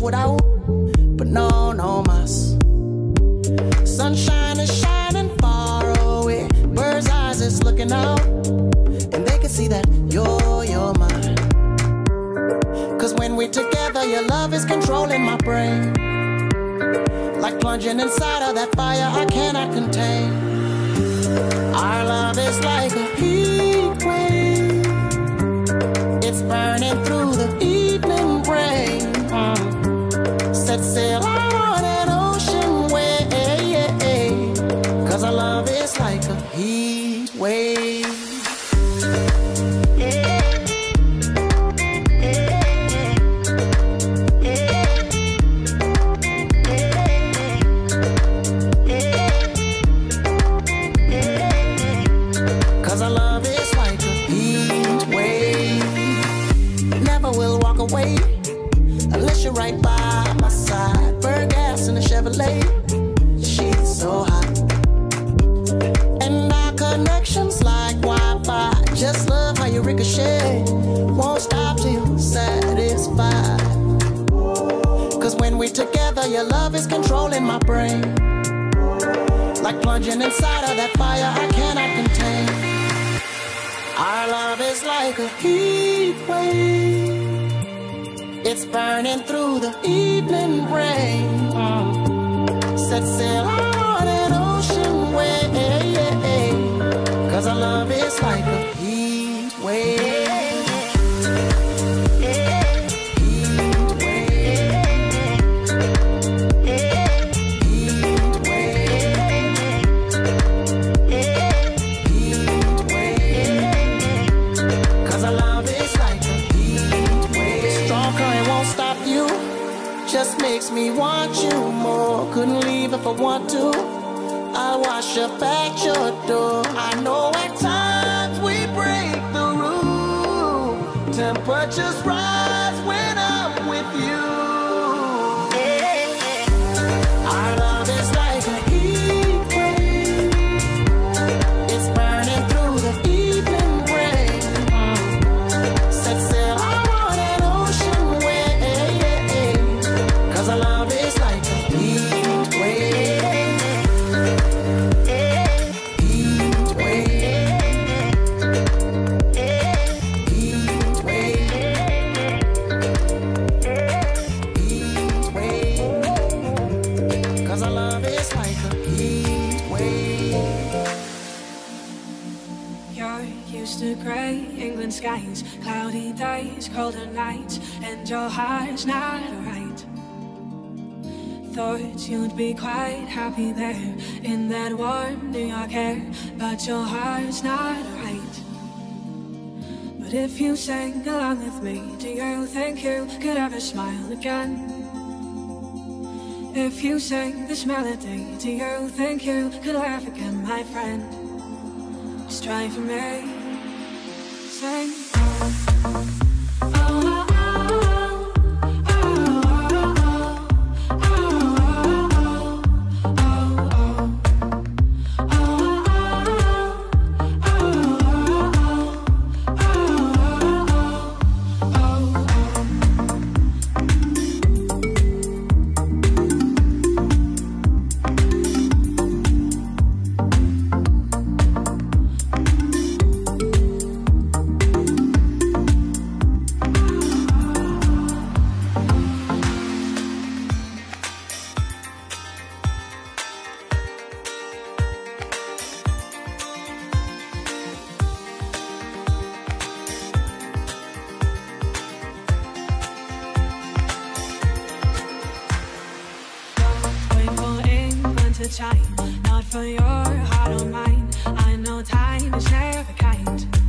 without, but no mas. Sunshine is shining far away, bird's eyes is looking out, and they can see that you're mine. Cause when we're together, your love is controlling my brain, like plunging inside of that fire I cannot contain. Our love is like a heat wave, it's burning through the evening rain. Set sail on an ocean wave, cause our love is like a heat wave. Cause our love is like a heat wave. Never will walk away unless you're right by my side. Burn gas in a Chevrolet, she's so hot. And our connection's like Wi-Fi. Just love how you ricochet, won't stop till you're satisfied. Cause when we're together, your love is controlling my brain, like plunging inside of that fire I cannot contain. Our love is like a heat wave, it's burning through the evening rain. Set sail on an ocean wave, cause our love is like a heat wave. Just makes me want you more. Couldn't leave if I want to. I'll wash up at your door. I know at times we break the rule. Temperatures rise when I'm with you. Our love is like a heat wave, it's burning through the evening rain. Set sail on an ocean wave, cause our love is like a heat wave. Heat wave. Heat wave. Heat wave. Cause our love is like a heat wave. You're used to grey England skies, cloudy days, colder nights, and your heart's not right. Thought you'd be quite happy there in that warm New York air, but your heart's not right. But if you sang along with me, do you think you could ever smile again? If you sang this melody, do you think you could laugh again, my friend? Just try for me. Sing. Time, not for your heart or mine. I know time is never kind.